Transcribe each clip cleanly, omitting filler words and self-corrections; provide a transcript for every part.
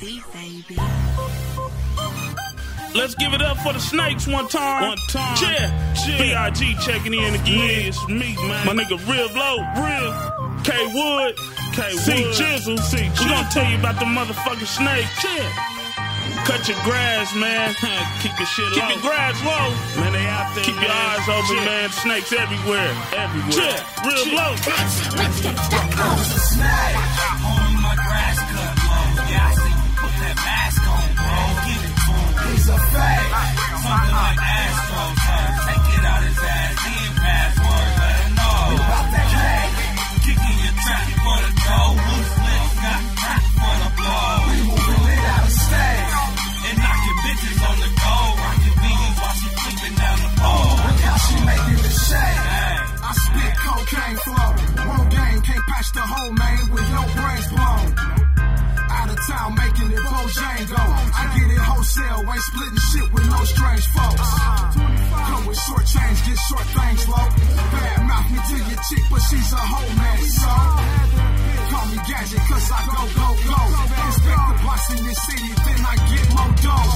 see, baby. Let's give it up for the snakes one time. Cheer. B.I.G. checking in again. It's me, man. My nigga Riv Locc. K Wood. C Jizzle. We gonna tell you about the motherfucking snake. Cut your grass, man. Keep your shit low. Keep your grass low. Man, they out there. Keep your eyes open, man. Snakes everywhere. Riv Locc. Let's get that snake. On my grass cut low. Yeah, I see you put that mask on, bro. Give it to him. He's a fake. Something like Astro turn. Take it out his ass. He ain't password. Let him know. We about that cake. Kicking your trap for the dough. Loose lips got crack for the blow. We moving it out of state. And knocking bitches on the go. Rocking beans while she flipping down the pole. Look how she making the shake. I spit cocaine flow. One game can't patch the whole man with your brains blown. Out of town making it Bojango. I get it wholesale, ain't splitting shit with no strange folks. Come with short change, get short things low. Bad mouth me to your chick, but she's a hoe man. So call me gadget, cause I go. Inspect the blocks in this city, then I get more dough.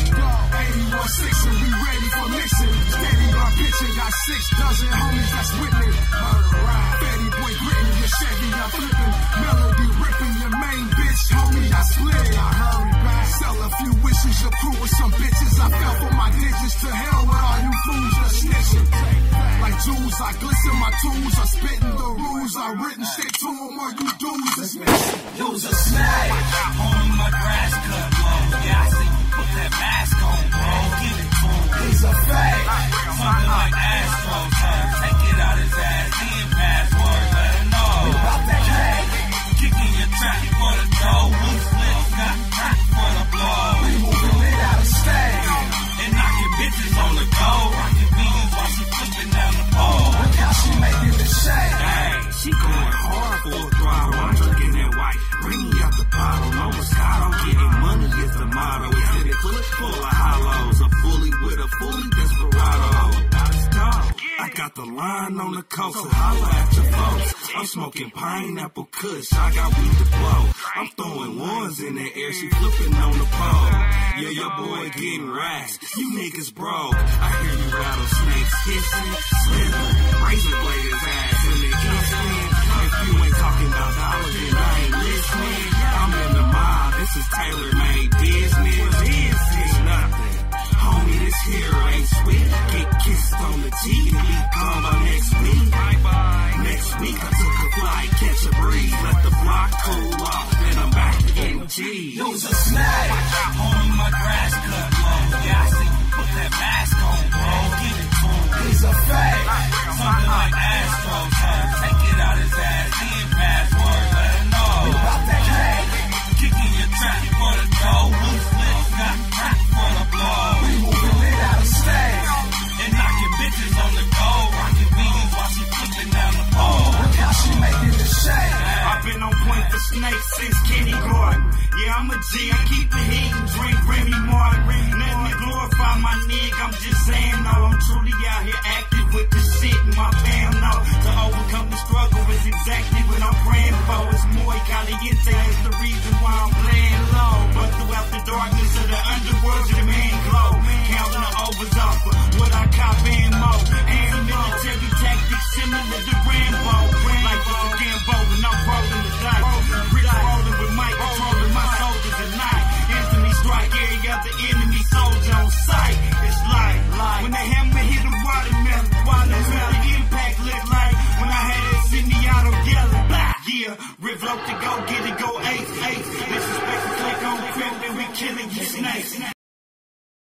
81-6 and we ready for mixing. Steady on pitching, got 6 dozen homies that's with me. Fatty boy gritting your Chevy, I'm flipping. Melody ripping your main bitch, homie, I split. I hurry back, sell a few wishes, your crew with some bitches. I fell for my digits, to hell with all you fools that snitching. Like jewels, I glisten my tools, I spitting the rules, I written straight to them, all you dudes is missing. Use a snake. On my grass cut low. Yeah, I see you put that mask on, bro. Give it to him. He's a fake. Something like Astro turn. Take it out his ass. He ain't password. Let him know. We about that cake. Kicking your trap for the dough. Loose lips got crack for the blow. We moving it out of state. And knocking bitches on the go. Rocking beans while she flipping down the pole. Look how she making the shake. Hey, she going hard for a throttle. I'm looking at white. Bring me out the bottle. No Moscato. Getting money is the motto. It's in it full of hollows. A fully with a fully desperado. I got the line on the coast, so holla at your folks. I'm smoking pineapple kush, I got weed to blow. I'm throwing ones in the air, she flipping on the pole. Yeah, your boy getting racks, you niggas broke. I hear you rattlesnakes hissing, slithering, razor blade his ass in the instant. If you ain't talking about dollars, then I ain't listening. I'm in the mob, this is tailor-made business. This is nothing. Homie, this here ain't sweet. Get kissed on the cheek and be gone by next week. Bye-bye. Next week I took a flight, catch a breeze, let the block cool off, then I'm back in G. Use a snake. On my grass cut low. Yeah, I see you put that mask on, bro. Give it to him. He's a fake. Something like Astro turn. Take it out his ass. He ain't password. Let him know. We about that cake. Kicking your trap for the dough. Loose lips got crack for the blow. We moving it out of state. And knocking bitches on the go. Rocking beans while she flipping down the pole. Look how she making the shake. I've been on point for snakes since kindergarten. Yeah, I'm a G. I keep the heat and drink Remy Martin. Let me glorify my nigga. I'm just saying, no, I'm truly out here active with the shit in my fam. No, to overcome the struggle is exactly what I'm praying for. It's muy caliente. That's the reason why I'm playing low. But throughout the darkness of the underworld, your man glow. Counting the overs off of what I cop in more. And the military tactics similar to Rambo. Like it's a Gambo when I'm rolling the dice. Rich rolling with Mike, controlling my soldiers at night. Instantly strike every other enemy soldier on sight. It's like when they hammer hit a watermelon. The impact look like when I had that Sydney auto yelling. Yeah, Riv Locc to go get it, go ace. Disrespect the click on crib and we killing you snakes.